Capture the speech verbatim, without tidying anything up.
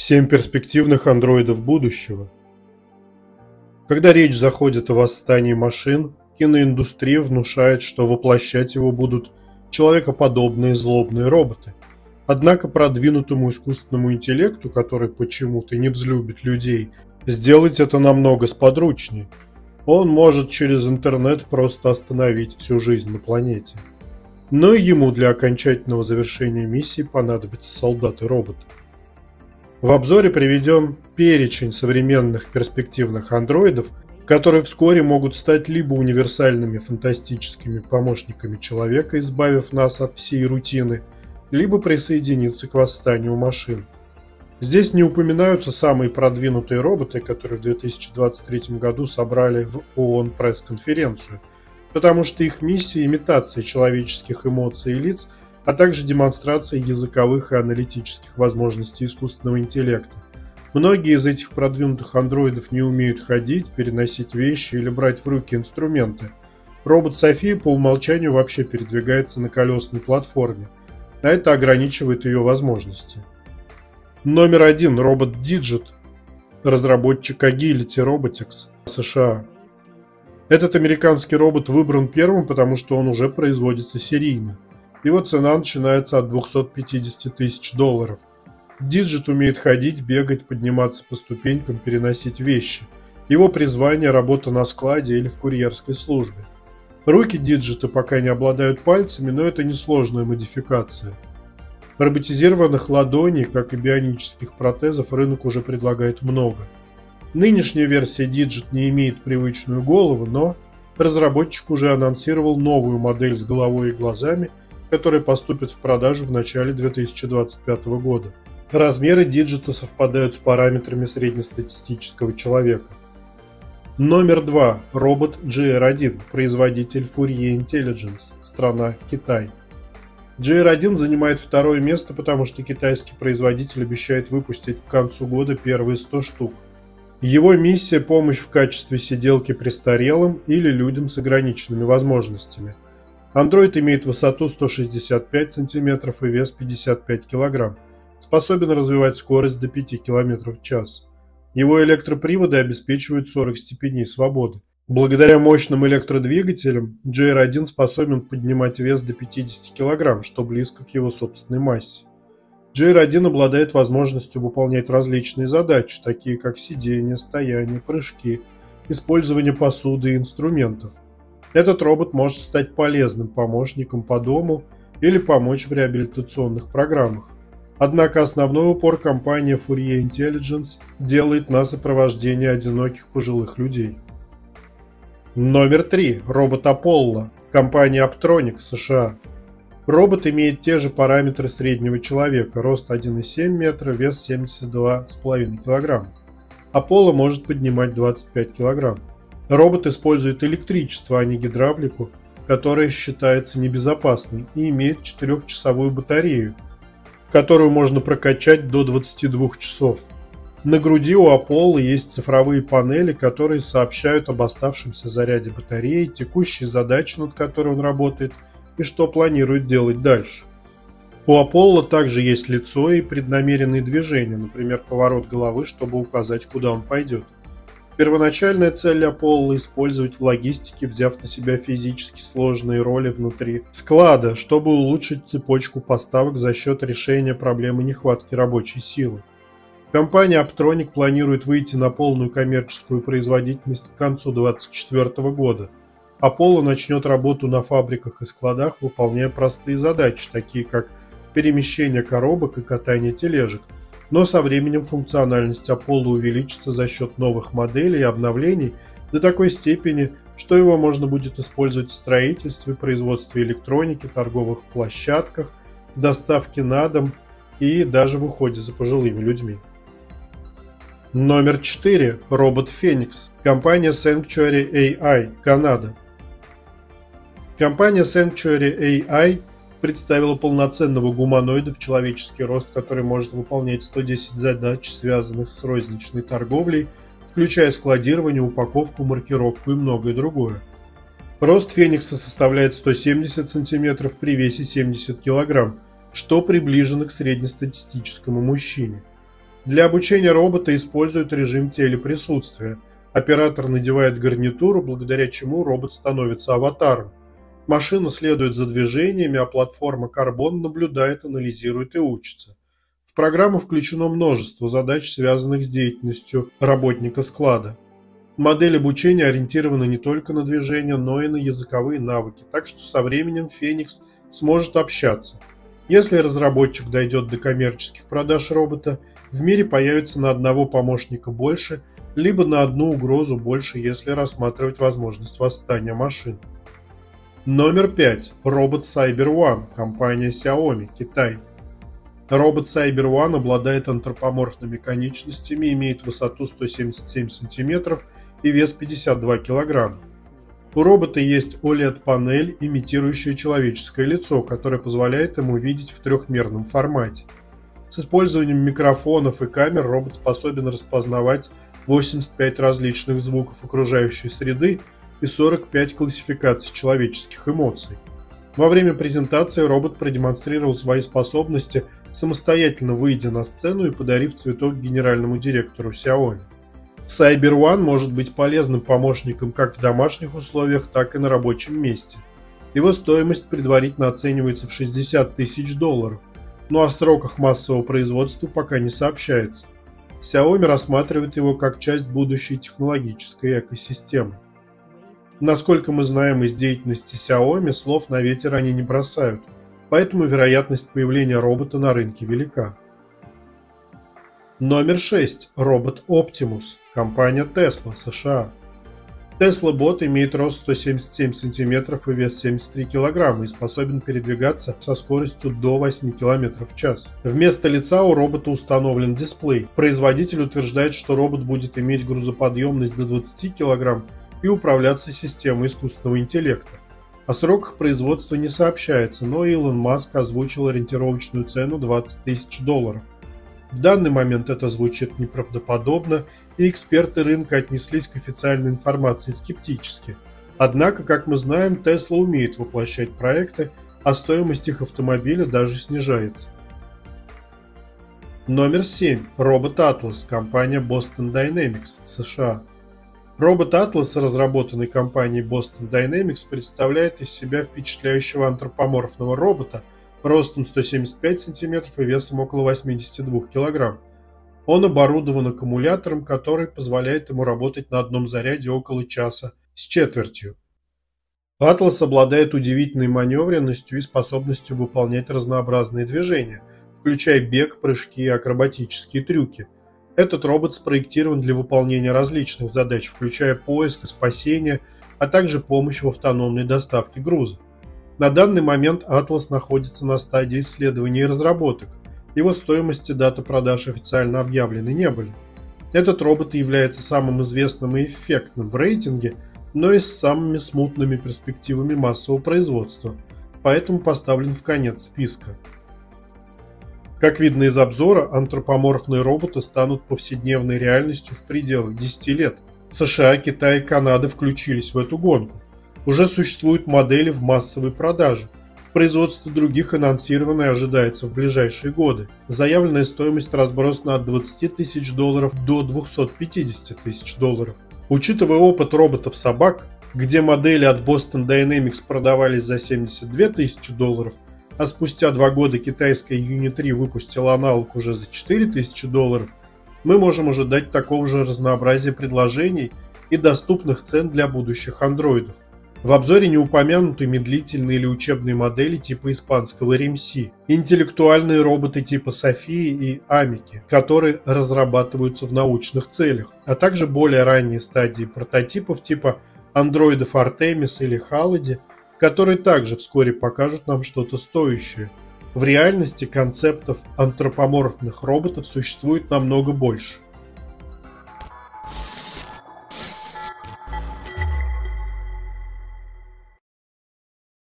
Семь перспективных андроидов будущего. Когда речь заходит о восстании машин, киноиндустрия внушает, что воплощать его будут человекоподобные злобные роботы. Однако продвинутому искусственному интеллекту, который почему-то не взлюбит людей, сделать это намного сподручнее. Он может через интернет просто остановить всю жизнь на планете. Но и ему для окончательного завершения миссии понадобятся солдаты-роботы. В обзоре приведен перечень современных перспективных андроидов, которые вскоре могут стать либо универсальными фантастическими помощниками человека, избавив нас от всей рутины, либо присоединиться к восстанию машин. Здесь не упоминаются самые продвинутые роботы, которые в две тысячи двадцать третьем году собрали в ООН пресс-конференцию, потому что их миссия – имитация человеческих эмоций и лиц, а также демонстрация языковых и аналитических возможностей искусственного интеллекта. Многие из этих продвинутых андроидов не умеют ходить, переносить вещи или брать в руки инструменты. Робот София по умолчанию вообще передвигается на колесной платформе, а это ограничивает ее возможности. Номер один. Робот Digit, разработчик Agility Robotics, США. Этот американский робот выбран первым, потому что он уже производится серийно. Его цена начинается от двухсот пятидесяти тысяч долларов. Digit умеет ходить, бегать, подниматься по ступенькам, переносить вещи. Его призвание – работа на складе или в курьерской службе. Руки Digit пока не обладают пальцами, но это несложная модификация. Роботизированных ладоней, как и бионических протезов, рынок уже предлагает много. Нынешняя версия Digit не имеет привычную голову, но разработчик уже анонсировал новую модель с головой и глазами, которая поступит в продажу в начале две тысячи двадцать пятого года. Размеры Digit совпадают с параметрами среднестатистического человека. Номер два. Робот джи ар один, производитель Fourier Intelligence, страна Китай. джи ар один занимает второе место, потому что китайский производитель обещает выпустить к концу года первые сто штук. Его миссия – помощь в качестве сиделки престарелым или людям с ограниченными возможностями. Андроид имеет высоту сто шестьдесят пять сантиметров и вес пятьдесят пять килограмм, способен развивать скорость до пяти километров в час. Его электроприводы обеспечивают сорок степеней свободы. Благодаря мощным электродвигателям джи ар один способен поднимать вес до пятидесяти килограмм, что близко к его собственной массе. джи ар один обладает возможностью выполнять различные задачи, такие как сидение, стояние, прыжки, использование посуды и инструментов. Этот робот может стать полезным помощником по дому или помочь в реабилитационных программах. Однако основной упор компания Fourier Intelligence делает на сопровождение одиноких пожилых людей. Номер три. Робот Apollo, компания Apptronik, США. Робот имеет те же параметры среднего человека, рост один и семь метра, вес семьдесят два и пять килограмм. Apollo может поднимать двадцать пять килограмм. Робот использует электричество, а не гидравлику, которая считается небезопасной, и имеет четырехчасовую батарею, которую можно прокачать до двадцати двух часов. На груди у Apollo есть цифровые панели, которые сообщают об оставшемся заряде батареи, текущей задаче, над которой он работает, и что планирует делать дальше. У Apollo также есть лицо и преднамеренные движения, например, поворот головы, чтобы указать, куда он пойдет. Первоначальная цель Apollo – использовать в логистике, взяв на себя физически сложные роли внутри склада, чтобы улучшить цепочку поставок за счет решения проблемы нехватки рабочей силы. Компания Apptronik планирует выйти на полную коммерческую производительность к концу две тысячи двадцать четвёртого года. Apollo начнет работу на фабриках и складах, выполняя простые задачи, такие как перемещение коробок и катание тележек. Но со временем функциональность Apollo увеличится за счет новых моделей и обновлений до такой степени, что его можно будет использовать в строительстве, производстве электроники, торговых площадках, доставке на дом и даже в уходе за пожилыми людьми. Номер четыре. Робот Феникс. Компания Sanctuary эй ай, Канада. Компания Sanctuary эй ай представила полноценного гуманоида в человеческий рост, который может выполнять сто десять задач, связанных с розничной торговлей, включая складирование, упаковку, маркировку и многое другое. Рост Феникса составляет сто семьдесят сантиметров при весе семьдесят килограмм, что приближено к среднестатистическому мужчине. Для обучения робота используют режим телеприсутствия. Оператор надевает гарнитуру, благодаря чему робот становится аватаром. Машина следует за движениями, а платформа Carbon наблюдает, анализирует и учится. В программу включено множество задач, связанных с деятельностью работника склада. Модель обучения ориентирована не только на движение, но и на языковые навыки, так что со временем Феникс сможет общаться. Если разработчик дойдет до коммерческих продаж робота, в мире появится на одного помощника больше, либо на одну угрозу больше, если рассматривать возможность восстания машин. Номер пять. Робот Cyber One, компания Xiaomi, Китай. Робот Cyber One обладает антропоморфными конечностями, имеет высоту сто семьдесят семь сантиметров и вес пятьдесят два килограмма. У робота есть о лед-панель, имитирующая человеческое лицо, которое позволяет ему видеть в трехмерном формате. С использованием микрофонов и камер робот способен распознавать восемьдесят пять различных звуков окружающей среды и сорок пять классификаций человеческих эмоций. Во время презентации робот продемонстрировал свои способности, самостоятельно выйдя на сцену и подарив цветок генеральному директору Xiaomi. Cyber One может быть полезным помощником как в домашних условиях, так и на рабочем месте. Его стоимость предварительно оценивается в шестьдесят тысяч долларов, но о сроках массового производства пока не сообщается. Xiaomi рассматривает его как часть будущей технологической экосистемы. Насколько мы знаем из деятельности Xiaomi, слов на ветер они не бросают, поэтому вероятность появления робота на рынке велика. Номер шесть. Робот Optimus, компания Tesla, США. Tesla Bot имеет рост сто семьдесят семь сантиметров и вес семьдесят три килограмма и способен передвигаться со скоростью до восьми километров в час. Вместо лица у робота установлен дисплей. Производитель утверждает, что робот будет иметь грузоподъемность до двадцати килограмм и управляться системой искусственного интеллекта. О сроках производства не сообщается, но Илон Маск озвучил ориентировочную цену двадцать тысяч долларов. В данный момент это звучит неправдоподобно, и эксперты рынка отнеслись к официальной информации скептически. Однако, как мы знаем, Tesla умеет воплощать проекты, а стоимость их автомобиля даже снижается. Номер семь. Робот Atlas, компания Boston Dynamics, США. Робот Atlas, разработанный компанией Boston Dynamics, представляет из себя впечатляющего антропоморфного робота ростом сто семьдесят пять сантиметров и весом около восьмидесяти двух килограмм. Он оборудован аккумулятором, который позволяет ему работать на одном заряде около часа с четвертью. Atlas обладает удивительной маневренностью и способностью выполнять разнообразные движения, включая бег, прыжки и акробатические трюки. Этот робот спроектирован для выполнения различных задач, включая поиск и спасение, а также помощь в автономной доставке грузов. На данный момент Atlas находится на стадии исследований и разработок. Его стоимость и дата продаж официально объявлены не были. Этот робот является самым известным и эффектным в рейтинге, но и с самыми смутными перспективами массового производства, поэтому поставлен в конец списка. Как видно из обзора, антропоморфные роботы станут повседневной реальностью в пределах десяти лет. США, Китай и Канада включились в эту гонку. Уже существуют модели в массовой продаже. Производство других анонсировано и ожидается в ближайшие годы. Заявленная стоимость разбросана от двадцати тысяч долларов до двухсот пятидесяти тысяч долларов. Учитывая опыт роботов-собак, где модели от Boston Dynamics продавались за семьдесят две тысячи долларов, а спустя два года китайская Юни три выпустила аналог уже за четыре тысячи долларов, мы можем ожидать такого же разнообразия предложений и доступных цен для будущих андроидов. В обзоре не упомянуты медлительные или учебные модели типа испанского эм эм си, интеллектуальные роботы типа Софии и Амики, которые разрабатываются в научных целях, а также более ранние стадии прототипов типа андроидов Артемис или Халади, которые также вскоре покажут нам что-то стоящее. В реальности концептов антропоморфных роботов существует намного больше.